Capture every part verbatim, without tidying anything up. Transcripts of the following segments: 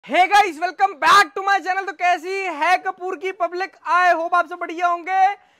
Hey guys, welcome back to my channel. तो कैसी है कपूर की पब्लिक? आई होप आप सब बढ़िया होंगे।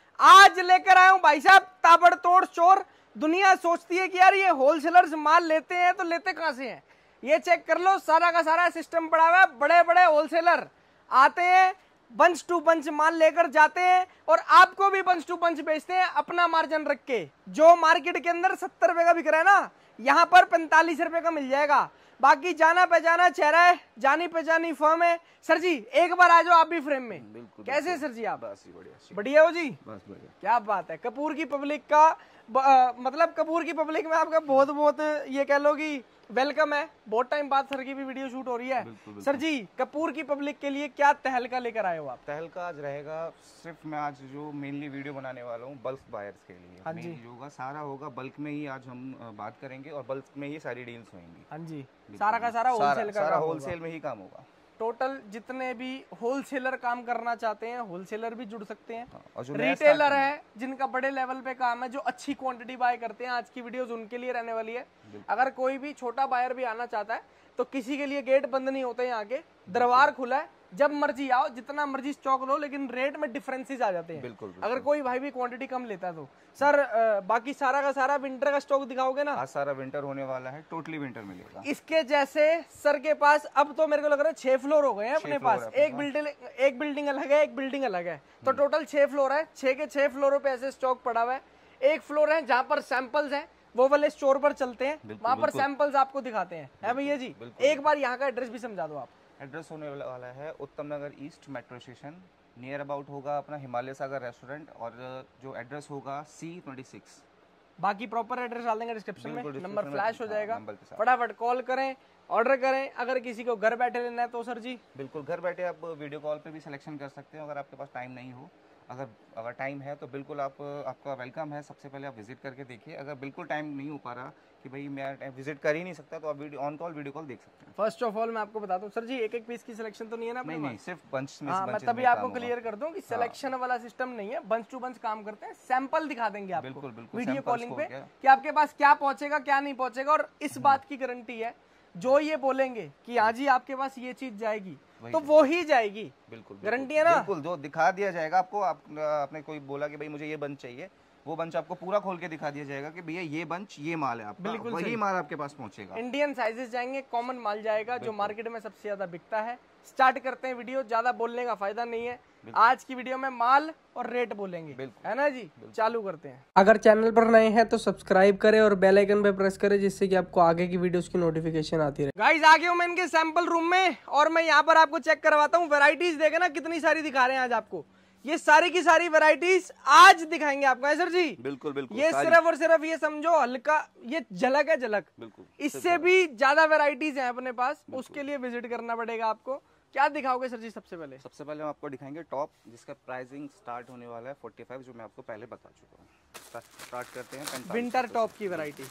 आज लेकर आया हूं भाई साहब ताबड़तोड़ चोर। दुनिया सोचती है कि यार ये होलसेलर्स माल लेते हैं तो लेते कहां से हैं। ये चेक कर लो, सारा का सारा सिस्टम पड़ा हुआ है। बड़े बड़े होलसेलर आते हैं, बंच टू बंच माल लेकर जाते हैं और आपको भी बंच टू बंच बेचते हैं अपना मार्जिन रख के। जो मार्केट के अंदर सत्तर रुपए का बिक रहा है ना, यहाँ पर पैंतालीस रुपए का मिल जाएगा। बाकी जाना पहचाना चेहरा है, जानी पहचानी फर्म है। सर जी एक बार आ जाओ आप भी फ्रेम में। बिल्कुल, कैसे बिल्कुल। सर जी आप? बस ही बढ़िया बढ़िया हो जी? बस बढ़िया। क्या बात है। कपूर की पब्लिक का ब, आ, मतलब कपूर की पब्लिक में आपका बहुत बहुत ये कह लो कि वेलकम है। बहुत टाइम बाद सर की भी वीडियो शूट हो रही है। बिल्कुल, बिल्कुल। सर जी कपूर की पब्लिक के लिए क्या तहलका लेकर आए हो आप? तहलका आज रहेगा, सिर्फ मैं आज जो मेनली वीडियो बनाने वाला हूँ बल्क बायर्स के लिए। हाँ जी। मेन होगा, सारा होगा बल्क में ही। आज हम अ, बात करेंगे और बल्क में ही सारी डील्स होंगी। हाँ जी, सारा का सारा होलसेल का सारा काम होलसेल में ही काम होगा। टोटल जितने भी होलसेलर काम करना चाहते हैं, होलसेलर भी जुड़ सकते हैं। हाँ, और जो नया रिटेलर start है जिनका बड़े लेवल पे काम है, जो अच्छी क्वांटिटी बाय करते हैं, आज की वीडियोस उनके लिए रहने वाली है। अगर कोई भी छोटा बायर भी आना चाहता है तो किसी के लिए गेट बंद नहीं होते। यहाँ के दरबार खुला है, जब मर्जी आओ, जितना मर्जी स्टॉक लो, लेकिन रेट में डिफरेंसेस आ जाते हैं। बिल्कुल, बिल्कुल। अगर कोई भाई भी क्वांटिटी कम लेता है तो सर अ, बाकी सारा का सारा विंटर का स्टॉक दिखाओगे ना? आज सारा विंटर होने वाला है, टोटली विंटर मिलेगा। इसके जैसे सर के पास अब तो मेरे को लग रहा है छह फ्लोर हो गए हैं अपने छह फ्लोर पास। है अपने एक बिल्डिंग एक बिल्डिंग अलग है, एक बिल्डिंग अलग है, तो टोटल छह फ्लोर है। छह के छह फ्लोरों पे ऐसे स्टॉक पड़ा हुआ है। एक फ्लोर है जहाँ पर सैंपल्स हैं, वो वाले स्टोर पर चलते हैं, वहां पर सैंपल्स आपको दिखाते हैं। है भैया जी? एक बार यहाँ का एड्रेस भी समझा दो आप। एड्रेस होने वाला है Uttam Nagar east metro station, near about होगा अपना हिमालय सागर रेस्टोरेंट। और जो एड्रेस होगा सी ट्वेंटी सिक्स। बाकी प्रॉपर एड्रेस डाल देंगे डिस्क्रिप्शन में, बिल्कुल, नंबर description में, फ्लैश हो हाँ, जाएगा। नंबर के साथ। फटाफट कॉल करें, ऑर्डर करें। अगर किसी को घर बैठे लेना है तो सर जी बिल्कुल घर बैठे आप वीडियो कॉल पे भी सिलेक्शन कर सकते हो। अगर आपके पास टाइम नहीं हो, अगर अगर टाइम है तो बिल्कुल आप आपका वेलकम है। सबसे पहले आप विजिट करके देखिए। अगर बिल्कुल टाइम नहीं हो पा रहा कि भाई मैं विजिट कर ही नहीं सकता, तो आप video on call video call देख सकते हैं। फर्स्ट ऑफ ऑल मैं आपको बता दूं सर जी, एक एक पीस की सिलेक्शन तो नहीं है ना अपने नहीं नहीं, पास? सिर्फ बंच में। हाँ, मैं bunches तभी में आपको काम क्लियर होगा। कर दूं कि सिलेक्शन वाला सिस्टम नहीं है, बंच टू बंच काम करते हैं। सैंपल दिखा देंगे आपको बिल्कुल, बिल्कुल, वीडियो samples कॉलिंग हो पे गया। कि आपके पास क्या पहुंचेगा क्या नहीं पहुंचेगा। और इस बात की गारंटी है, जो ये बोलेंगे कि हाँ जी आपके पास ये चीज जाएगी तो वो ही जाएगी। बिल्कुल गारंटी है ना? बिल्कुल, जो दिखा दिया जाएगा आपको। आप, आपने कोई बोला कि भाई मुझे ये बंच चाहिए, वो बंच आपको पूरा खोल के दिखा दिया जाएगा कि भैया ये बंच ये माल है आपका, बिल्कुल वही सही। माल आपके पास पहुंचेगा। इंडियन साइजेस जाएंगे, कॉमन माल जाएगा जो मार्केट में सबसे ज्यादा बिकता है। स्टार्ट करते हैं वीडियो, ज्यादा बोलने का फायदा नहीं है। आज की वीडियो में माल और रेट बोलेंगे, है ना जी? चालू करते हैं। अगर चैनल पर नए हैं तो सब्सक्राइब करें और बेल आइकन पे प्रेस करें, जिससे कि आपको आगे की वीडियोस की नोटिफिकेशन आती रहे। गाइस आ गया हूं मैं इनके सैंपल रूम में और मैं यहाँ पर आपको चेक करवाता हूँ। वैरायटीज देखे ना कितनी सारी दिखा रहे हैं आज आपको। ये सारी की सारी वैरायटीज आज दिखाएंगे आपको, है सर जी? बिल्कुल बिल्कुल। ये सिर्फ और सिर्फ ये समझो हल्का, ये झलक है, झलक। बिल्कुल, इससे भी ज्यादा वैरायटीज हैं अपने पास, उसके लिए विजिट करना पड़ेगा आपको। क्या दिखाओगे सर जी सबसे पहले? सबसे पहले हम आपको दिखाएंगे टॉप, जिसका प्राइसिंग स्टार्ट होने वाला है पैंतालीस, जो मैं आपको पहले बता चुका हूँ। स्टार्ट करते हैं पैंतालीस। विंटर टॉप की वैरायटी,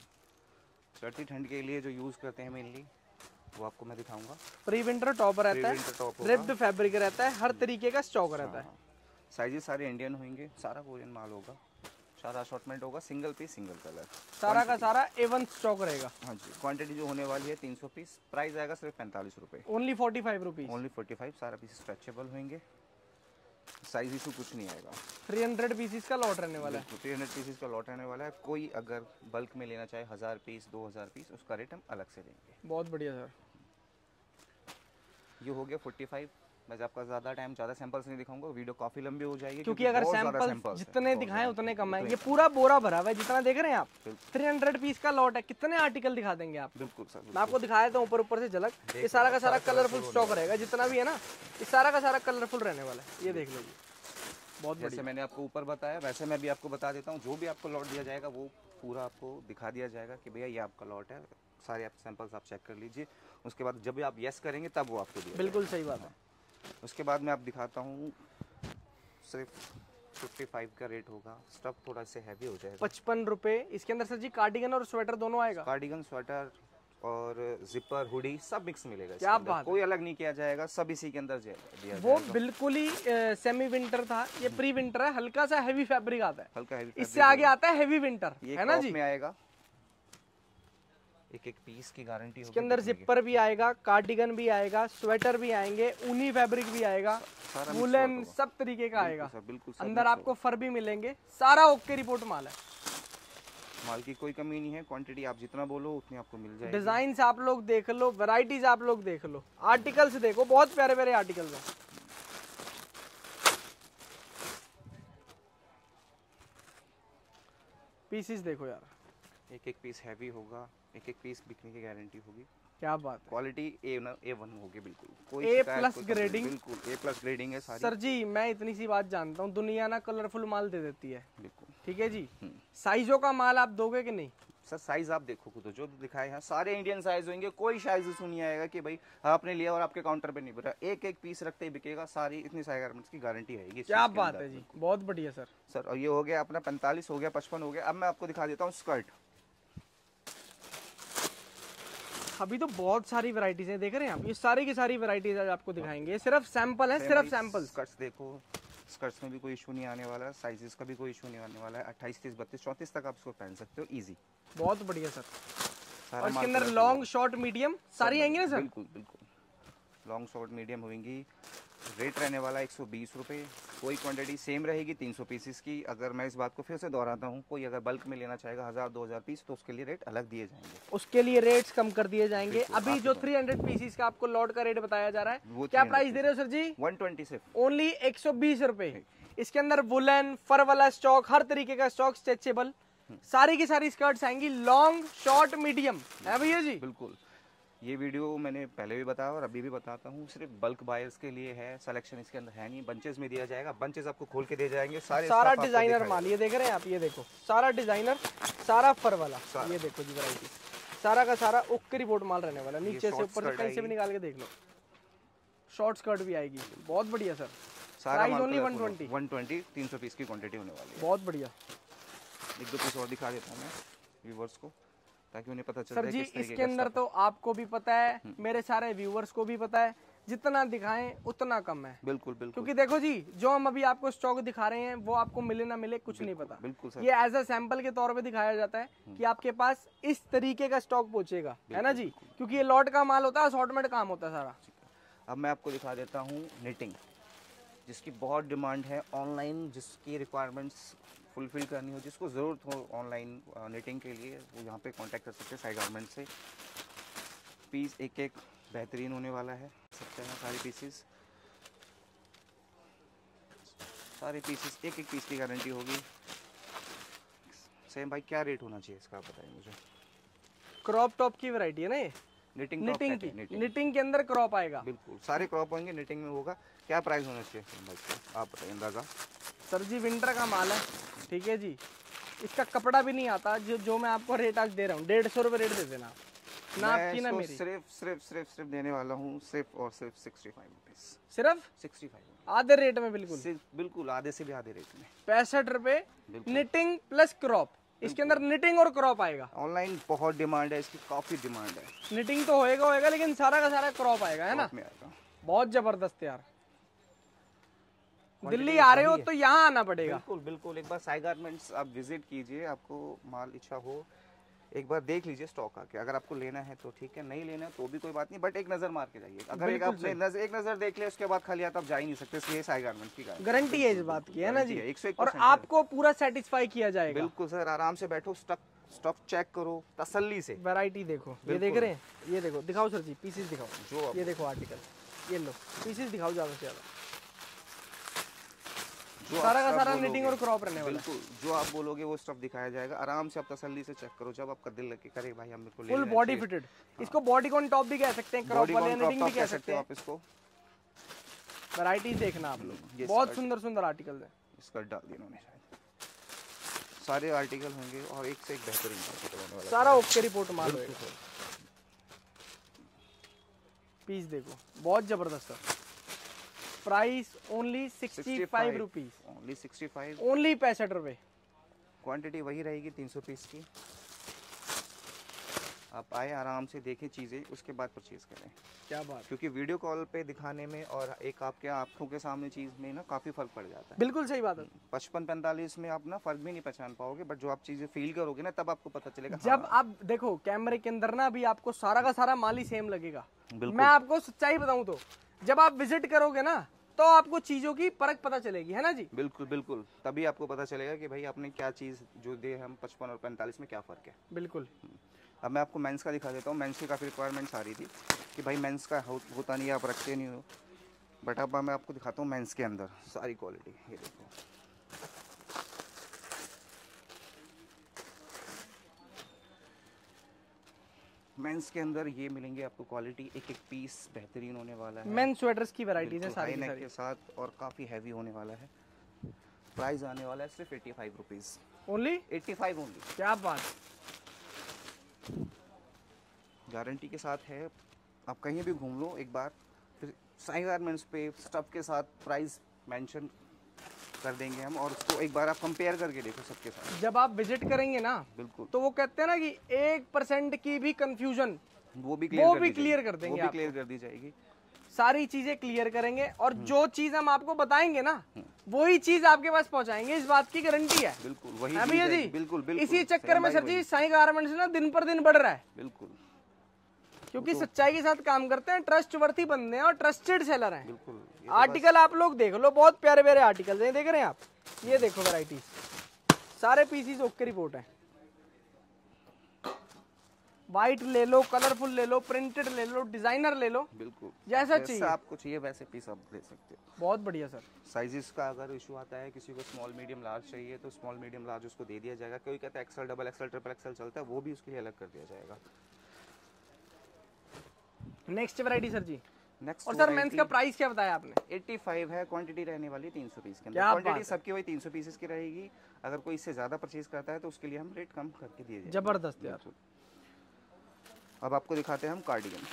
सर्दी ठंड के लिए जो यूज करते हैं मेनली, वो आपको मैं दिखाऊंगा। प्री विंटर टॉप रहता Pre-winter है, top होगा। रिप्ड फैब्रिक रहता है, हर तरीके का स्टॉक रहता है। साइजेस सारे इंडियन होंगे, सारा कोरियन माल होगा, सारा असॉर्टमेंट होगा, सिंगल पीस सिंगल कलर, सारा का सारा ए वन स्टॉक रहेगा। हाँ जी। क्वांटिटी जो होने वाली है तीन सौ पीस, प्राइस आएगा सिर्फ पैंतालीस रुपए, only forty five rupees, only forty five. सारा पीस स्ट्रेचेबल होंगे, साइज इशू कुछ नहीं आएगा। थ्री हंड्रेड पीसीस का लॉट रहने वाला है। थ्री हंड्रेड पीसेस का लॉट रहने वाला है। कोई अगर बल्क में लेना चाहे हजार पीस दो हजार पीस, उसका रेट हम अलग से देंगे। बहुत बढ़िया सर। ये हो गया फोर्टी फाइव। मैं आपका ज्यादा टाइम ज्यादा सैंपल्स नहीं दिखाऊंगा, वीडियो काफी लंबी हो जाएगी, क्योंकि अगर बहुत ज्यादा सैंपल samples हैं, जितने बहुत दिखाएं ज्यादा। उतने कम है। ये पूरा बोरा भरा हुआ है, जितना देख रहे हैं आप। थ्री हंड्रेड पीस का लॉट है, कितने आर्टिकल दिखा देंगे आप? बिल्कुल सर, मैं आपको दिखाया था ऊपर ऊपर से झलक। ये सारा का सारा कलरफुल स्टॉक रहेगा, जितना भी है ना, ये सारा का सारा कलरफुल रहने वाला है। ये देख लीजिए, बहुत बढ़िया। जैसे मैंने आपको ऊपर बताया वैसे मैं भी आपको बता देता हूँ। जो भी आपको लॉट दिया जाएगा वो पूरा आपको दिखा दिया जाएगा कि भैया ये आपका लॉट है। सारे आप सैंपल्स आप चेक कर लीजिए। उसके बाद जब भी आप यस करेंगे तब वो आपको दिया बिल्कुल सही बात है। उसके बाद मैं आप दिखाता हूँ, सिर्फ पचपन का रेट होगा। स्टफ थोड़ा से हैवी हो जाएगा। पचपन रुपए। इसके अंदर सर जी कार्डिगन और स्वेटर दोनों आएगा। कार्डिगन, स्वेटर और जिपर, हुडी सब मिक्स मिलेगा। क्या बात, कोई अलग नहीं किया जाएगा, सब इसी के अंदर दिया वो बिल्कुल ही सेमी विंटर था, ये प्री विंटर है। हल्का सा हैवी फैब्रिक आता है, हल्का हैवी। इससे आगे आता है हैवी विंटर, है ना जी? में आएगा, एक एक पीस की गारंटी होगी। इसके अंदर जिपर भी आएगा, कार्डिगन भी आएगा, स्वेटर भी आएंगे, ऊनी फैब्रिक भी आएगा, वुलन, सब तरीके का आएगा। बिल्कुल अंदर आपको फर भी मिलेंगे। सारा ओके रिपोर्ट माल है, माल की कोई कमी नहीं है। क्वांटिटी आप जितना बोलो उतनी आपको मिल जाएगी। डिजाइन आप लोग देख लो, वैरायटीज आप लोग देख लो, आर्टिकल्स देखो, बहुत प्यारे प्यारे आर्टिकल्स हैं। पीसीस देखो यार, एक एक पीस हैवी होगा, एक एक पीस बिकने की गारंटी होगी। क्या बात है, क्वालिटी ए ए वन होगी बिल्कुल, कोई ए शिकायत, प्लस कोई ग्रेडिंग, बिल्कुल ए प्लस ग्रेडिंग है सारी। सर जी मैं इतनी सी बात जानता हूँ, दुनिया ना कलरफुल माल दे देती है, बिल्कुल ठीक है जी। साइजों का माल आप दोगे कि नहीं? सर साइज आप देखो खुद, जो दिखाए हैं सारे इंडियन साइज होंगे, कोई साइज इशू नहीं आएगा कि भाई आपने लिया और आपके काउंटर पे नहीं बिका। एक एक पीस रखते ही बिकेगा, सारी इतनी सारी गारमेंट्स की गारंटी है। क्या बात है जी, बहुत बढ़िया सर। सर और ये हो गया अपना पैंतालीस हो गया, पचपन हो गया। अब मैं आपको दिखा देता हूँ स्कर्ट। अभी तो बहुत सारी वैरायटीज हैं, देख रहे हैं आप, ये सारी की सारी वैरायटीज आज आपको दिखाएंगे। सिर्फ सैंपल है, सिर्फ सैंपल। स्कर्ट्स देखो, स्कर्ट्स में भी कोई इशू नहीं आने वाला है, साइजेस का भी कोई इशू नहीं आने वाला है। अट्ठाईस, तीस, बत्तीस, चौंतीस तक आप इसको पहन सकते हो इजी। बहुत बढ़िया सर। सारा और इसके अंदर लॉन्ग शॉर्ट मीडियम सारी आएंगी ना सर? बिल्कुल बिल्कुल, लॉन्ग शॉर्ट मीडियम होंगी। रेट रहने वाला एक सौ बीस रुपये। कोई क्वांटिटी सेम रहेगी तीन सौ पीसेस की। अगर मैं इस बात को फिर से दोहराता हूँ, कोई अगर बल्क में लेना चाहेगा हज़ार दो हज़ार पीस तो उसके लिए रेट अलग दिए जाएंगे, उसके लिए रेट्स कम कर दिए जाएंगे। अभी जो तीन सौ पीसेस का आपको लॉट का रेट बताया जा रहा है, क्या प्राइस दे रहे हो सर जी? वन ट्वेंटी से ओनली एक सौ बीस रुपए। इसके अंदर वुलन, फर वाला स्टॉक, हर तरीके का स्टॉक, स्ट्रेचेबल, सारी की सारी स्कर्ट्स आएंगी, लॉन्ग शॉर्ट मीडियम है भैया जी। बिल्कुल, ये वीडियो मैंने पहले भी बताया और अभी भी बताता हूँ, सिर्फ बल्क बायर्स के लिए है। सिलेक्शन इसके अंदर है नहीं, बंचेस में दिया जाएगा, बंचेस आपको खोल के दिए जाएंगे। सारे सारा डिजाइनर माल, ये देख रहे हैं आप, ये देखो सारा डिजाइनर, सारा फर वाला, ये देखो जी वैरायटी, सारा का सारा ओके रिपोर्ट माल रहने वाला। नीचे से ऊपर से कहीं से भी निकाल के देख लो, शॉर्ट स्कर्ट भी आएगी, बहुत बढ़िया sir. Price only one twenty, one twenty, तीन सौ पीस की क्वांटिटी होने वाली है। बहुत बढ़िया। एक दो पीस और दिखा देता हूँ मैं व्यूवर्स को, ताकि उन्हें पता चले। सर जी इसके अंदर तो आपको भी पता है, मेरे सारे व्यूवर्स को भी पता है, जितना दिखाएं उतना कम है। बिल्कुल बिल्कुल, क्योंकि देखो जी, जो हम अभी आपको स्टॉक दिखा रहे हैं वो आपको मिले ना मिले कुछ नहीं पता। बिल्कुल सर, ये एज अ सैंपल के तौर पे दिखाया जाता है कि आपके पास इस तरीके का स्टॉक पहुंचेगा, है ना जी, क्योंकि ये लॉट का माल होता है, असॉर्टमेंट काम होता है सारा। अब मैं आपको दिखा देता हूँ निटिंग, जिसकी बहुत डिमांड है ऑनलाइन, जिसकी रिक्वायरमेंट्स फुलफिल करनी हो, जिसको ज़रूरत हो ऑनलाइन निटिंग के लिए, वो यहाँ पे कांटेक्ट कर सकते हैं साई गारमेंट से। पीस एक एक बेहतरीन होने वाला है, सकते हैं सारे पीसेस, सारे पीसेस एक एक पीस की गारंटी होगी। सेम भाई क्या रेट होना चाहिए इसका, आप बताइए मुझे। क्रॉप टॉप की वैरायटी है ना ये, निटिंग निटिंग की, निटिंग के अंदर क्रॉप आएगा। बिल्कुल, सारे क्रॉप होंगे, निटिंग में होगा। क्या प्राइस होना चाहिए भाई, आप बताइए अंदाजा। सर जी विंटर का माल है, ठीक है जी, इसका कपड़ा भी नहीं आता। जो जो मैं आपको रेट आज दे रहा हूँ, डेढ़ सौ रुपये रेट दे देना ना आपकी ना मेरी। सिर्फ सिर्फ सिर्फ सिर्फ देने वाला हूँ सिर्फ और सिर्फ सिक्सटी फाइव रुपीज, सिर्फ सिक्सटी फाइव, आधे रेट में, बिल्कुल बिल्कुल आधे से भी आधे रेट में, पैंसठ रुपए। निटिंग प्लस क्रॉप, इसके अंदर निटिंग और क्रॉप आएगा। ऑनलाइन बहुत डिमांड है इसकी, काफी डिमांड है। निटिंग तो होएगा होएगा लेकिन सारा का सारा क्रॉप आएगा, है ना, बहुत जबरदस्त यार। दिल्ली आ रहे हो तो यहाँ आना पड़ेगा। बिल्कुल बिल्कुल, एक बार साई गारमेंट्स आप विजिट कीजिए, आपको माल इच्छा हो एक बार देख लीजिए स्टॉक आके। अगर आपको लेना है तो ठीक है, नहीं लेना है तो भी कोई बात नहीं, बट एक नजर मार के जाइए। अगर एक आपने नजर एक नजर देख लिया उसके बाद खाली हाथ आप जा ही नहीं सकते, इसलिए साई गारमेंट्स की गारंटी है इस बात की, है ना जी, एक सौ एक। और आपको पूरा सेटिस्फाई किया जाएगा। बिल्कुल सर, आराम से बैठो, स्टॉक स्टॉक चेक करो तसल्ली से। वैरायटी देखो, ये देख रहे हैं, ये देखो, दिखाओ सर जी पीसेस दिखाओ, जो ये देखो आर्टिकल, ये लो पीसेस दिखाओ ज्यादा से ज्यादा। सारा का सारा निटिंग और क्रॉप रहने वाला है। बिल्कुल, जो आप बोलोगे वो स्टफ दिखाया जाएगा। आराम से आप तसल्ली से चेक करो, जब आपका दिल लगे करे भाई हम मेरे को ले फुल बॉडी फिटेड, इसको बॉडी कॉन टॉप भी कह सकते हैं, क्रॉप वाले निटिंग भी कह सकते हैं आप इसको। वैरायटी देखना आप लोग, बहुत सुंदर सुंदर आर्टिकल है। इसका डाल दिया उन्होंने शायद, सारे आर्टिकल होंगे और एक से एक बेहतरीन आर्टिकल होने वाला, सारा ओके रिपोर्ट माल होगा। पीस देखो बहुत जबरदस्त है। Price only sixty five rupees, only sixty five, only पैंसठ रुपए। क्वांटिटी वही रहेगी तीन सौ पीस की। आप आए, आराम से देखें चीज़ें, उसके बाद परचेज़ करें। क्या बात, क्योंकि वीडियो कॉल पे दिखाने में और एक आपके आंखों के सामने चीज़ में ना काफ़ी फ़र्क पड़ जाता है। बिल्कुल सही बात है। पचपन पैंतालीस में आप ना फ़र्क भी नहीं पहचान पाओगे, बट जो आप चीज़ें फील करोगे ना तब आपको पता चलेगा। जब हाँ, आप देखो कैमरे के अंदर ना अभी आपको सारा का सारा माल ही सेम लगेगा। बिल्कुल। मैं आपको सच्चाई बताऊं तो जब आप विजिट करोगे ना तो आपको चीजों की परख पता चलेगी, है ना जी। बिल्कुल बिल्कुल, तभी आपको पता चलेगा कि भाई आपने क्या चीज़ जो दे हम पचपन और पैंतालीस में क्या फ़र्क है। बिल्कुल। अब मैं आपको मेंस का दिखा देता हूँ। मेंस की काफ़ी रिक्वायरमेंट्स आ रही थी कि भाई मेंस का हो, होता नहीं है, आप रखते नहीं हो, बट अब मैं आपको दिखाता हूँ मेंस के अंदर सारी क्वालिटी। ये देखो, मेंस के अंदर ये मिलेंगे आपको क्वालिटी, एक एक पीस बेहतरीन होने वाला है। मेन स्वेटर्स की वैरायटीज है बिल्कुल सारी हाई की नेक सारी। के साथ और काफ़ी हैवी होने वाला है। प्राइस आने वाला है सिर्फ eighty five rupees, only eighty five only. क्या बात, गारंटी के साथ है। आप कहीं भी घूम लो एक बार, फिर साई गारमेंट्स पे स्टफ के साथ प्राइस मेंशन कर देंगे हम, और उसको एक बार आप कंपेयर करके देखो सबके साथ। जब आप विजिट करेंगे ना बिल्कुल, तो वो कहते हैं ना कि एक परसेंट की भी कंफ्यूजन वो भी क्लियर वो कर भी दी क्लियर जाएगी। कर देंगे वो भी आपको। क्लियर कर दी जाएगी। सारी चीजें क्लियर करेंगे और जो चीज हम आपको बताएंगे ना वही चीज आपके पास पहुंचाएंगे, इस बात की गारंटी है। बिल्कुल वही है चीज़ भैया है। जी, बिल्कुल बिल्कुल, इसी चक्कर सेम में भाई सर जी वही। साई गारमेंट्स ना दिन पर दिन बढ़ रहा है, बिल्कुल क्योंकि सच्चाई के साथ काम करते हैं, ट्रस्ट वर्थी बंदे हैं और ट्रस्टेड सेलर हैं। बिल्कुल। ये तो आर्टिकल आप लोग देख लो, बहुत प्यारे प्यारे आर्टिकल हैं, देख रहे हैं आप। ये देखो वैरायटीज, सारे पीसीस ओके रिपोर्ट है। व्हाइट ले लो, कलरफुल ले लो, प्रिंटेड ले लो, डिजाइनर ले लो, बिल्कुल जैसा जैसा चाहिए। आपको चाहिए वैसे पीस आप ले सकते हो। बहुत बढ़िया सर। साइजेस का अगर इशू आता है, किसी को स्मॉल मीडियम लार्ज चाहिए तो स्मॉल मीडियम लार्ज उसको दे दिया जाएगा। कोई कहता है XL double XL triple XL चलता है, वो भी उसके लिए अलग कर दिया जाएगा। Next variety sir ji. Next और सर मेंस का प्राइस क्या बताया आपने? पचासी है। क्वांटिटी रहने वाली तीन सौ पीस के अंदर। क्या क्वांटिटी बात है। सबकी वही तीन सौ पीसेस की रहेगी। अगर कोई इससे ज़्यादा परचेज करता है तो उसके लिए हम रेट कम करके दिए जाएंगे। जबरदस्त यार। अब आपको दिखाते हैं हम कार्डिगन।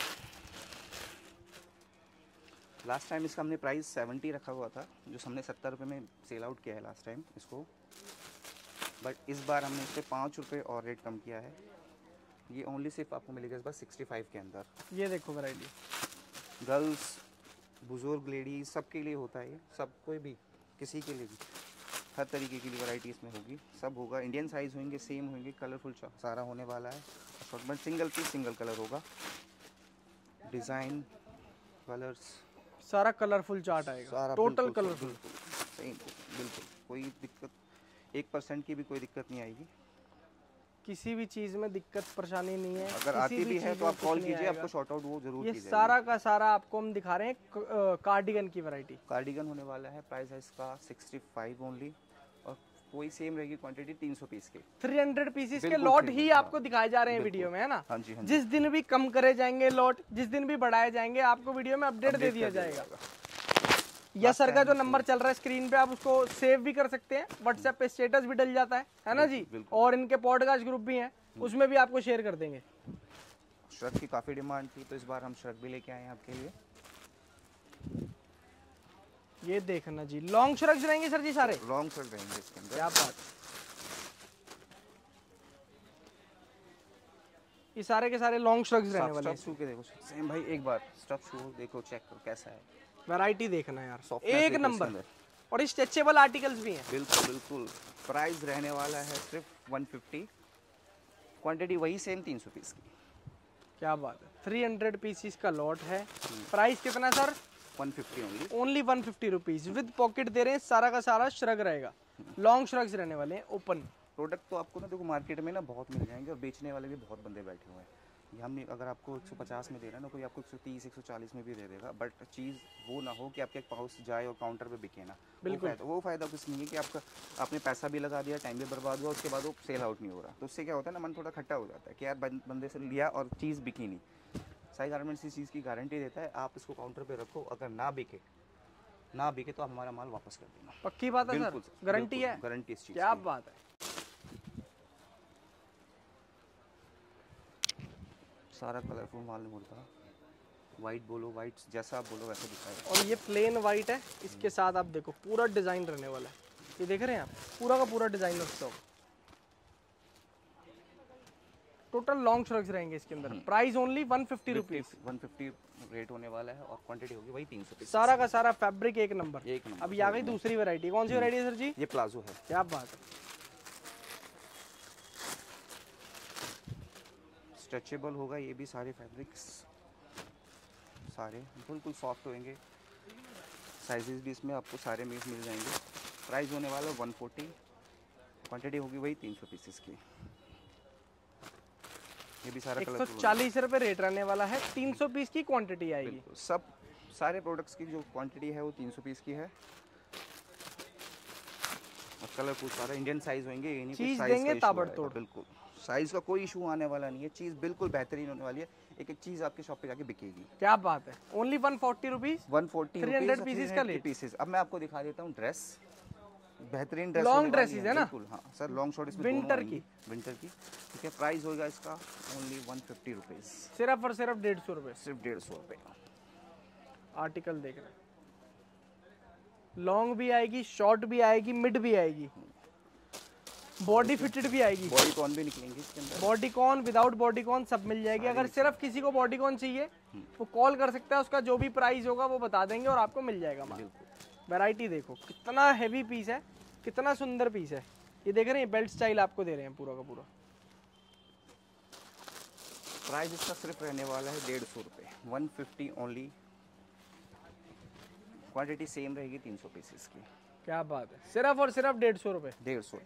लास्ट टाइम इसका हमने प्राइस सेवेंटी रखा हुआ था, जो हमने सत्तर रुपये में सेल आउट किया है लास्ट टाइम इसको, बट इस बार हमने इस पर पाँच रुपये और रेट कम किया है। ये ओनली सिर्फ आपको मिलेगा इस बार सिक्सटी फाइव के अंदर। ये देखो वैरायटी, गर्ल्स, बुजुर्ग, लेडीज सबके लिए होता है ये, सब कोई भी किसी के लिए भी हर तरीके की वैरायटी इसमें होगी। सब होगा, इंडियन साइज होंगे, सेम होंगे, कलरफुल सारा होने वाला है। Assortment single piece single colour होगा, डिज़ाइन कलर्स सारा कलरफुल चार्ट आएगा, सारा टोटल बिल्कुल, कलरफुल। बिल्कुल सही, बिल्कुल कोई दिक्कत, एक परसेंट की भी कोई दिक्कत नहीं आएगी। किसी भी चीज में दिक्कत परेशानी नहीं है। अगर किसी आती भी है चीज तो में आप कुछ कॉल नहीं कीजिए, आएगा। आपको शॉर्ट आउट वो जरूर ये की जाएगी। सारा का सारा आपको हम दिखा रहे हैं कार्डिगन की वैरायटी। कार्डिगन होने वाला है, प्राइस है इसका सिक्सटी फाइव ओनली, और कोई सेम रहेगी क्वांटिटी तीन सौ पीस के। तीन सौ पीसेस के बिल्कुल लॉट three ही hundred, आपको दिखाए जा रहे हैं बिल्कुल। वीडियो में, है ना। हाँ जी, हाँ जी। जिस दिन भी कम करे जाएंगे लॉट, जिस दिन भी बढ़ाए जाएंगे, आपको वीडियो में अपडेट दे अपडेट दिया कर दिया जाएगा। जाएगा। या सर का जो नंबर चल रहा है स्क्रीन पे, आप उसको सेव भी कर सकते हैं, व्हाट्सएप पे स्टेटस भी डल जाता है है ना जी। बिल्कुल। और इनके पॉडकास्ट ग्रुप भी हैं, उसमें भी आपको शेयर कर देंगे। श्रग की काफ़ी डिमांड थी, तो इस बार हम श्रग भी लेके आए हैं आपके लिए। ये देखना जी, लॉन्ग श्रग्स रहेंगे सर जी सारे। लॉन्ग श्रग रहेंगे इसके अंदर। क्या बात, ये सारे के सारे लॉन्ग श्रग्स रहने वाले स्टफ शू के देखो सेम भाई, एक बार स्टफ शू देखो, चेक करो कैसा है। हैं। वैरायटी देखना यार, Softness एक देखो इसके नंबर। अंदर। और स्ट्रेचेबल आर्टिकल्स भी हैं। बिल्कुल बिल्कुल। प्राइस रहने वाला है सिर्फ वन फिफ्टी, क्वांटिटी वही सेम तीन सौ पीस की। क्या बात है, तीन सौ पीसीस का लॉट है। प्राइस कितना sir? One fifty only. Only one fifty rupees with pocket दे रहे हैं, सारा का सारा श्रग रहेगा। लॉन्ग श्रग्स रहने वाले हैं, ओपन। प्रोडक्ट तो आपको ना देखो मार्केट में ना बहुत मिल जाएंगे, और बेचने वाले भी बहुत बंदे बैठे हुए हैं। ये हम अगर आपको एक सौ पचास में दे रहा है ना, कोई आपको एक सौ तीस एक सौ चालीस में भी दे देगा, बट चीज़ वो ना हो कि आपके पास जाए और काउंटर पे बिके ना। बिल्कुल। वो फायदा वो फायदा कुछ नहीं है कि आपका आपने पैसा भी लगा दिया, टाइम भी बर्बाद हुआ, उसके बाद वो सेल आउट नहीं हो रहा। तो उससे क्या होता है ना, मन थोड़ा खट्टा हो जाता है कि यार बंदे से लिया और चीज़ बिकी नहीं। साई गारमेंट्स इस चीज़ की गारंटी देता है, आप इसको काउंटर पर रखो, अगर ना बिके ना बिके तो आप हमारा माल वापस कर देना। पक्की बात है सर, बिल्कुल, गारंटी है। गारंटी इस चीज़ क्या की। बात है। सारा कलरफुल माल मिलता, वाइट बोलो, वाइट जैसा आप बोलो वैसा दिखाएगा। और ये प्लेन वाइट है, इसके साथ आप देखो पूरा डिजाइन रहने वाला है। ये देख रहे हैं आप, पूरा का पूरा designer stock. Total long shrugs रहेंगे इसके अंदर। Price only one fifty rupees, one fifty rate होने वाला है और क्वांटिटी होगी वही तीन सौ। सारा का सारा फैब्रिक एक नंबर। एक नंबर। अभी आ गई दूसरी वैरायटी, कौन सी वैरायटी है सर जी? ये प्लाजो है। क्या बात है, स्ट्रेचेबल होगा ये भी, सारे फैब्रिक्स सारे बिल्कुल सॉफ्ट होंगे। साइजेस भी इसमें आपको सारे मिक्स मिल जाएंगे। प्राइस होने वाला वन फोर्टी, क्वांटिटी होगी वही तीन सौ पीसेस की। ये भी सारा एक सौ चालीस रुपए रेट रहने वाला है, तीन सौ पीस की क्वांटिटी आएगी। सब सारे प्रोडक्ट्स की जो क्वांटिटी है वो तीन सौ पीस की है। और कलरफुल सारा इंडियन साइज होंगे, ये नहीं चीज साइज देंगे ताबड़तोड़। बिल्कुल साइज का कोई इशू आने वाला नहीं है, चीज बिल्कुल बेहतरीन होने वाली है। एक एक चीज आपके शॉप पे जाके बिकेगी। क्या बात है, only one forty rupees, one forty three hundred pieces का लेट। पीसेस। अब मैं आपको दिखा देता हूँ ड्रेस, बेहतरीन ड्रेस, लॉन्ग ड्रेसेस है ना? बिल्कुल हाँ सर, लॉन्ग शॉर्ट इसमें विंटर की, विंटर की। ठीक है, प्राइस होगा इसका ओनली वन फिफ्टी रुपीज, सिर्फ और सिर्फ डेढ़ सौ रुपए। सिर्फ डेढ़ सौ रुपए। आर्टिकल देख रहे हैं, लॉन्ग भी आएगी, शॉर्ट भी आएगी, मिड भी आएगी, बॉडी फिटेड भी आएगी, बॉडी कॉन भी निकलेंगी इसके अंदर। Bodycon, without bodycon सब मिल जाएगी। अगर सिर्फ किसी को बॉडी कॉन चाहिए वो कॉल कर सकता है, उसका जो भी प्राइस होगा वो बता देंगे और आपको मिल जाएगा माल। वैरायटी देखो कितना हेवी पीस है, कितना सुंदर पीस है। ये देख रहे हैं, बेल्ट स्टाइल आपको दे रहे हैं पूरा का पूरा। प्राइस इसका सिर्फ रहने वाला है डेढ़ सौ रुपये, one fifty only. Quantity same रहेगी तीन सौ पीसेस की। क्या बात है, सिर्फ और सिर्फ डेढ़ सौ रुपये, डेढ़ सौ।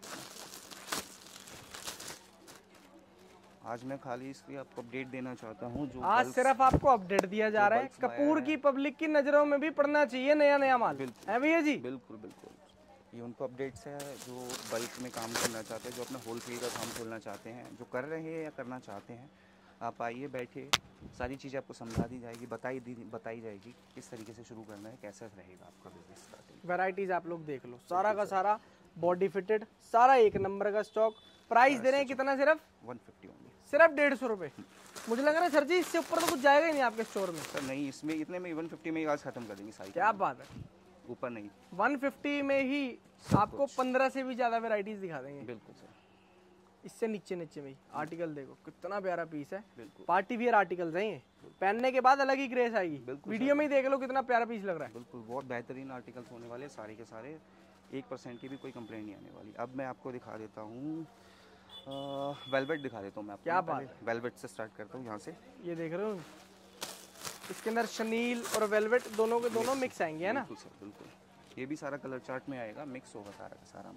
आज मैं खाली इसकी आपको अपडेट देना चाहता हूँ। जो आज सिर्फ आपको अपडेट दिया जा रहा है। कपूर की पब्लिक की नजरों में भी पड़ना चाहिए नया नया माल, है भैया जी? बिल्कुल बिल्कुल, ये उनको अपडेट्स है जो बल्क में काम करना चाहते हैं, जो अपना होलसेल का काम खोलना चाहते हैं, जो कर रहे हैं या करना चाहते हैं। आप आइए, बैठिए, सारी चीज़ें आपको समझा दी जाएगी, बताई दी बताई जाएगी किस तरीके से शुरू करना है, कैसा रहेगा आपका बिजनेस स्टार्टिंग। वैरायटीज आप लोग देख लो, सारा का सारा बॉडी फिटेड, सारा एक नंबर का स्टॉक। प्राइस दे रहे हैं कितना? सिर्फ वन फिफ्टी ओनली, सिर्फ डेढ़ सौ रुपये। मुझे लग रहा है सर जी इससे ऊपर तो कुछ जाएगा ही नहीं आपके स्टोर में। सर नहीं, इसमें इतने में वन फिफ्टी में ही आज खत्म कर देंगे सारी। क्या बात है, ऊपर नहीं, वन फिफ्टी में ही आपको पंद्रह से भी ज्यादा वैरायटीज दिखा देंगे। बिल्कुल सर, इससे नीचे नीचे में ही आर्टिकल देखो कितना प्यारा पीस है। बिल्कुल पार्टी वियर आर्टिकल्स हैं ये, पहनने के बाद अलग ही ग्रेस आएगी। वीडियो में ही देख लो कितना प्यारा पीस लग रहा है। बिल्कुल बहुत बेहतरीन आर्टिकल्स होने वाले सारे के सारे, एक परसेंट की भी कोई कंप्लेंट नहीं आने वाली। अब मैं आपको दिखा देता हूँ, वेलवेट दिखा देता हूँ मैं आपको। क्या बात है, वेलवेट से स्टार्ट करता हूँ यहाँ से। ये देख रहे हो, इसके अंदर शनील और वेलवेट दोनों के दोनों मिक्स आएंगे, है ना? बिल्कुल सर, बिल्कुल। ये भी सारा कलर चार्ट में आएगा, मिक्स होगा सारा का सारा।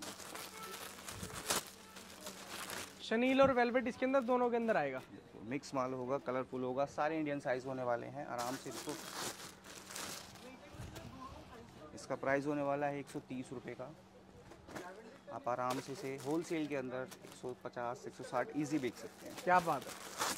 शनील और वेलवेट इसके अंदर दोनों के अंदर आएगा, मिक्स माल होगा, कलरफुल होगा, सारे इंडियन साइज होने वाले हैं। आराम से इसको, इसका प्राइस होने वाला है एक सौ तीस रुपये का। आप आराम से से होलसेल के अंदर एक सौ पचास एक सौ साठ इजी बेच सकते हैं। क्या बात है।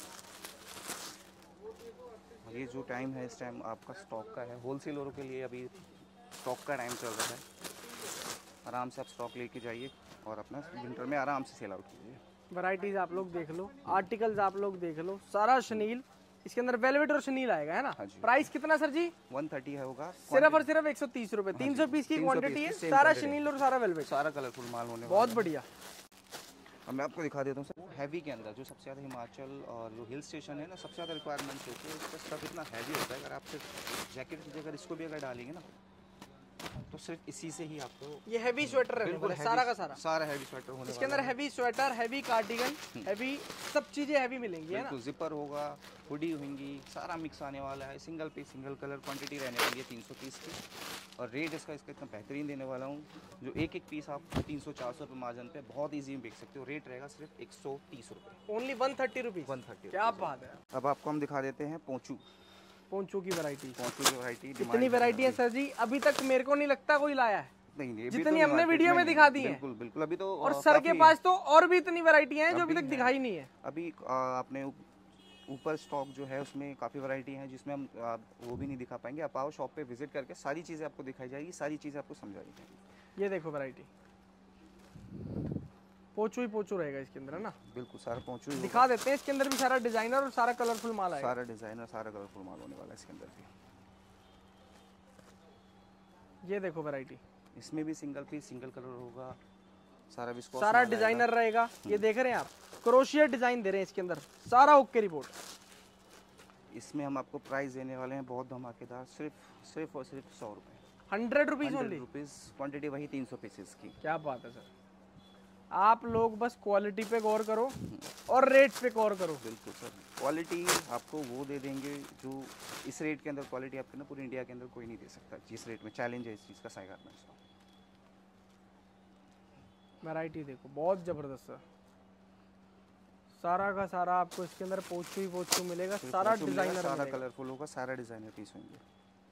ये जो टाइम है इस टाइम आपका स्टॉक का है, होलसेलरों के लिए अभी स्टॉक का टाइम चल रहा है। आराम से आप स्टॉक लेके जाइए और अपना विंटर में आराम से सेल आउट कीजिए। वैराइटीज आप लोग देख लो, आर्टिकल्स आप लोग देख लो, सारा शनील, इसके अंदर वेलवेट और शनील आएगा, है ना? हाँ जी। प्राइस कितना सर जी? वन थर्टी है होगा, सिर्फ और सिर्फ एक सौ तीस रुपए, तीन सौ पीस की क्वांटिटी है, सारा शनील और सारा वेलवेट, सारा कलरफुल माल होने वाला बहुत बढ़िया। अब मैं आपको दिखा देता हूँ सर, हैवी के अंदर जो सबसे ज़्यादा हिमाचल और जो हिल स्टेशन है ना, सबसे ज़्यादा रिक्वायरमेंट्स होती है। इसका स्टफ इतना हैवी होता है, अगर आप सिर्फ जैकेट की जगह इसको भी अगर डालेंगे ना, तो सिर्फ इसी से ही आपको ये हैवी स्वेटर रहने वाला है, सारा का सारा सारा हैवी स्वेटर होने इसके अंदर, heavy sweater, heavy cardigan, heavy सब चीजें हैवी मिलेंगी, है ना? जिपर होगा, हुडी होंगी, सारा मिक्स आने वाला है। Single piece single colour quantity रहने वाली है तीन सौ पीस की। और रेट इसका इसका इतना बेहतरीन देने वाला हूँ, जो एक एक पीस आप तीन सौ चार सौ रुपये मार्जिन पे बहुत ईजी में बेच सकते हो। रेट रहेगा सिर्फ एक सौ तीस रुपये, only one thirty rupees, one thirty. क्या बात है। अब आपको हम दिखा देते हैं पोंचू, पोंचू की वैरायटी, पोंचू की वैरायटी। कितनी वैरायटी है सर जी? अभी तक मेरे को नहीं लगता कोई लाया है, नहीं नहीं, जितनी हमने वीडियो में दिखा दी है। बिल्कुल बिल्कुल, अभी तो और सर के पास तो और भी इतनी वैरायटी हैं जो अभी तक दिखाई नहीं है। अभी आपने ऊपर स्टॉक जो है उसमें काफ़ी वैरायटी हैं, जिसमें हम आप वो भी नहीं दिखा पाएंगे। आप आओ शॉप पे विजिट करके, सारी चीज़ें आपको दिखाई जाएगी, सारी चीज़ें आपको समझाई जाएगी। ये देखो वैरायटी, पोचू ही पोचू रहेगा इसके अंदर, है ना? बिल्कुल सारा पोंचू दिखा देते हैं। इसके अंदर भी सारा डिजाइनर और सारा कलरफुल माल है, सारा डिजाइनर सारा कलरफुल माल होने वाला है इसके अंदर भी। ये देखो वैरायटी, इसमें भी सिंगल पीस सिंगल कलर होगा, सारा विस्कोस सारा डिजाइनर रहेगा। ये देख रहे हैं आप, क्रोशिया डिजाइन दे रहे हैं इसके अंदर, सारा ओके रिपोर्ट। इसमें हम आपको प्राइस देने वाले हैं बहुत धमाकेदार, सिर्फ सिर्फ और सिर्फ सौ रुपए, hundred rupees only. Rupees quantity वही तीन सौ पीसेस की। क्या बात है सर, आप लोग बस क्वालिटी पे गौर करो और रेट पे गौर करो। बिल्कुल सर, क्वालिटी आपको वो दे देंगे जो इस रेट के अंदर क्वालिटी आपके ना पूरी इंडिया के अंदर कोई नहीं दे सकता जिस रेट में। चैलेंज है इस चीज़ का साई गारमेंट्स का। वैरायटी देखो बहुत जबरदस्त है, सारा का सारा आपको इसके अंदर पोचू ही पोचू मिलेगा, सारा डिजाइनर, सारा कलरफुल होगा, सारा डिजाइनर पीस होंगे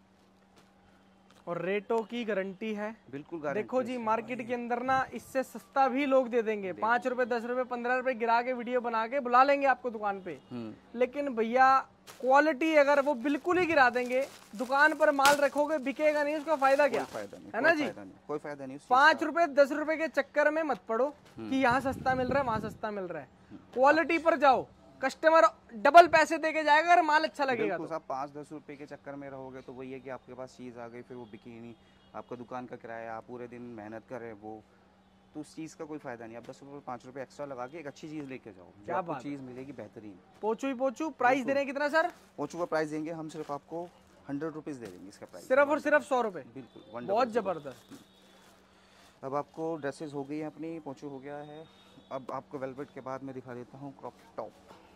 और रेटों की गारंटी है। बिल्कुल देखो जी, मार्केट के अंदर ना इससे सस्ता भी लोग दे देंगे, पाँच रुपए दस रुपए पंद्रह रुपए गिरा के वीडियो बना के बुला लेंगे आपको दुकान पे, लेकिन भैया क्वालिटी अगर वो बिल्कुल ही गिरा देंगे, दुकान पर माल रखोगे बिकेगा नहीं, उसका फायदा क्या? फायदा नहीं, है ना जी, कोई फायदा नहीं। पाँच रुपए दस रुपए के चक्कर में मत पड़ो कि यहाँ सस्ता मिल रहा है वहाँ सस्ता मिल रहा है, क्वालिटी पर जाओ, कस्टमर डबल पैसे देके जाएगा अगर माल अच्छा लगेगा तो। आप पाँच दस रुपए के चक्कर में रहोगे तो वही है कि आपके पास चीज़ आ गई फिर वो बिकी नहीं, आपका दुकान का किराया, आप पूरे दिन मेहनत कर रहे वो, तो उस चीज़ का कोई फायदा नहीं। आप दस रुपये पाँच रुपये एक्स्ट्रा लगा के एक अच्छी चीज़ लेके जाओ, क्या बात, चीज़ मिलेगी बेहतरीन। पोचू ही पोचू। प्राइस दे रहे हैं कितना सर? पोचू का प्राइस देंगे हम सिर्फ आपको हंड्रेड रुपीज़ दे देंगे इसका प्राइस, सिर्फ और सिर्फ सौ रुपये। बिल्कुल बहुत जबरदस्त। अब आपको ड्रेसेस हो गई हैं अपनी, पोचू हो गया है, अब आपको वेलवेट के बाद मैं दिखा देता हूँ क्रॉप टॉप।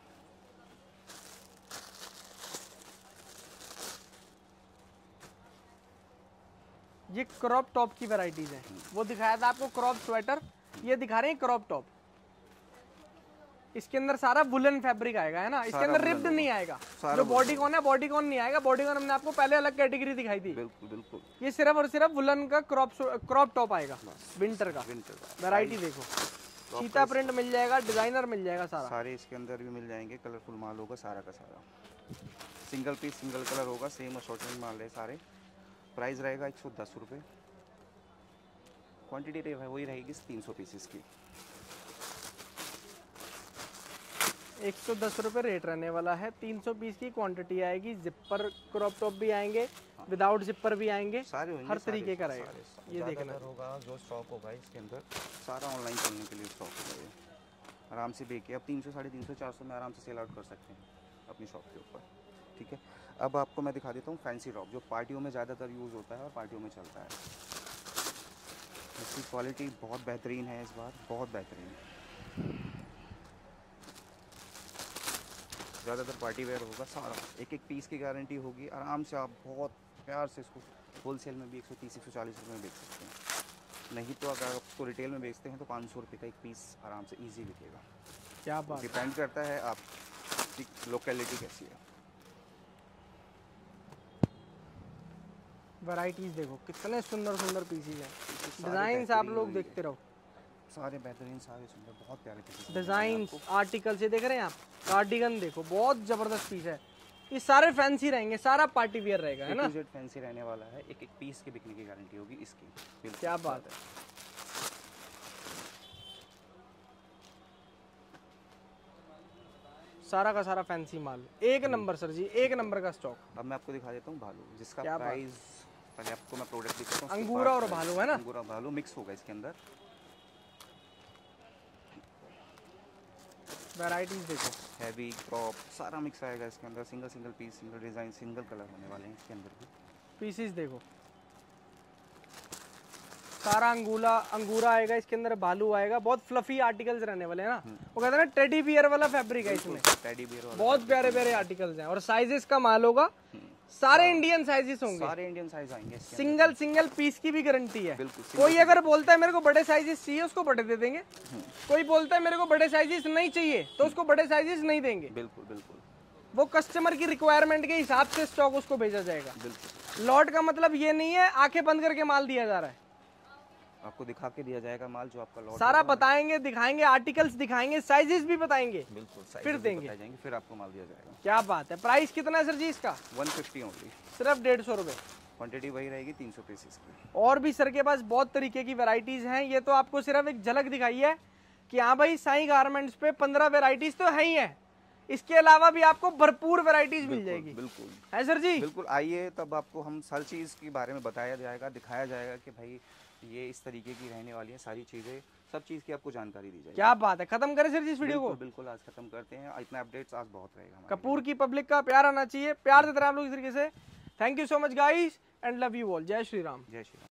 ये क्रॉप टॉप की वैरायटीज हैं, वो दिखाया था आपको क्रॉप स्वेटर, ये दिखा रहे हैं क्रॉप टॉप। इसके अंदर सारा वुलन फैब्रिक आएगा, है ना, इसके अंदर रिब्ड नहीं आएगा, जो बॉडी कॉन है बॉडी कॉन नहीं आएगा, बॉडी कॉन हमने आपको पहले अलग कैटेगरी दिखाई थी। बिल्कुल बिल्कुल, ये सिर्फ और सिर्फ वुलन का क्रॉप क्रॉप टॉप आएगा, विंटर का। विंटर का वैरायटी देखो, चीता प्रिंट मिल जाएगा, डिजाइनर मिल जाएगा, सारा सारे इसके अंदर भी मिल जाएंगे, कलरफुल माल होगा सारा का सारा, सिंगल पीस सिंगल कलर होगा, सेम असॉर्टमेंट माल है सारे। प्राइस रहेगा एक सौ दस रुपये, क्वान्टिटी वही रहेगी तीन सौ पीसेस की। एक सौ दस रुपये रेट रहने वाला है, तीन सौ पीस की क्वांटिटी आएगी। जिपर क्रॉप टॉप भी आएंगे, विदाउट जिपर भी आएंगे, सारे होंगे, हर तरीके का रहेगा। ये देखना होगा जो स्टॉक होगा इसके अंदर, सारा ऑनलाइन चलने के लिए स्टॉक होगा, ये आराम से बेचे अब तीन सौ साढ़े तीन सौ चार सौ में आराम से सेल आउट कर सकते हैं अपनी शॉप के ऊपर। ठीक है, अब आपको मैं दिखा देता हूँ फैंसी टॉप, जो पार्टियों में ज़्यादातर यूज़ होता है और पार्टियों में चलता है। इसकी क्वालिटी बहुत बेहतरीन है, इस बार बहुत बेहतरीन, ज़्यादातर पार्टी वेयर होगा सारा, एक एक पीस की गारंटी होगी, आराम से आप बहुत प्यार से इसको होलसेल में भी एक सौ तीस एक सौ चालीस रुपये में बेच सकते हैं। नहीं तो अगर आप उसको रिटेल में बेचते हैं तो पाँच सौ रुपये का एक पीस आराम से ईजी बिकेगा। क्या बात, डिपेंड करता है आपकी लोकेलिटी कैसी है। वैराइटीज देखो कितने सुंदर सुंदर पीसीज हैं, डिजाइन आप लोग देखते रहो, सारे बेहतरीन, सारे सुंदर, बहुत प्यारे पीस, डिजाइन आर्टिकल से देख रहे हैं आप। कार्डिगन देखो, बहुत जबरदस्त पीस है, ये सारे फैंसी रहेंगे, सारा पार्टी वियर रहेगा, है ना, फैंसी रहने वाला है, एक एक पीस के बिकने की गारंटी होगी इसकी। क्या बात है, सारा का सारा फैंसी माल, एक नंबर सर जी, एक नंबर का स्टॉक। अब मैं आपको दिखा देता हूँ भालू, जिसका प्राइस, पहले आपको मैं प्रोडक्ट दिखाता हूँ। अंगूरा और भालू है ना, अंगूरा भालू मिक्स होगा इसके अंदर। वैराइटीज देखो, हैवी क्रॉप सारा मिक्स आएगा इसके अंदर, single single piece, single design, single colour होने वाले हैं इसके अंदर भी। पीसेस देखो, सारा अंगूला अंगूरा आएगा इसके अंदर, भालू आएगा, बहुत फ्लफी आर्टिकल्स रहने वाले हैं ना, वो कहते हैं ना टेडी बियर वाला फैब्रिक है इसमें, टेडी बियर वाला, बहुत प्यारे प्यारे आर्टिकल्स हैं, और साइजेस का माल होगा, सारे इंडियन साइजेस होंगे, सारे इंडियन साइज आएंगे, सिंगल सिंगल पीस की भी गारंटी है। बिल्कुल, कोई अगर बोलता है मेरे को बड़े साइजेस चाहिए, उसको बड़े दे देंगे, कोई बोलता है मेरे को बड़े साइजेस नहीं चाहिए तो उसको बड़े साइजेस नहीं देंगे। बिल्कुल बिल्कुल, वो कस्टमर की रिक्वायरमेंट के हिसाब से स्टॉक उसको भेजा जाएगा। बिल्कुल, लॉट का मतलब ये नहीं है आंखें बंद करके माल दिया जा रहा है, आपको दिखा के दिया जाएगा माल जो आपका लॉट, सारा बताएंगे, दिखाएंगे, आर्टिकल्स दिखाएंगे, साइजेस भी बताएंगे, बिल्कुल, फिर देंगे, जाएंगे, फिर आपको माल दिया जाएगा। क्या बात है, प्राइस कितना है सर जी इसका? वन फिफ्टी ओनली, सिर्फ डेढ़ सौ रुपए, क्वांटिटी वही रहेगी तीन सौ पीसेस की। और भी सर के पास बहुत तरीके की वैरायटीज हैं, ये तो आपको सिर्फ एक झलक दिखाई है कि हाँ भाई साईं गारमेंट्स पे पंद्रह वैरायटीज तो है ही है, इसके अलावा भी आपको भरपूर वैरायटीज मिल जाएगी। बिल्कुल है सर जी, बिल्कुल, आइए तब आपको हम हर चीज़ के बारे में बताया जाएगा, दिखाया जाएगा कि भाई ये इस तरीके की रहने वाली है सारी चीज़ें, सब चीज़ की आपको जानकारी दी जाएगी। क्या बात है, खत्म करें सर इस वीडियो को? बिल्कुल बिल्कुल, आज खत्म करते हैं, इतना अपडेट्स आज बहुत रहेगा हमारे कपूर लिए। की पब्लिक का प्यार आना चाहिए, प्यार देते रहे आप लोग इस तरीके से। Thank you so much guys and love you all. जय श्री राम। जय श्री राम।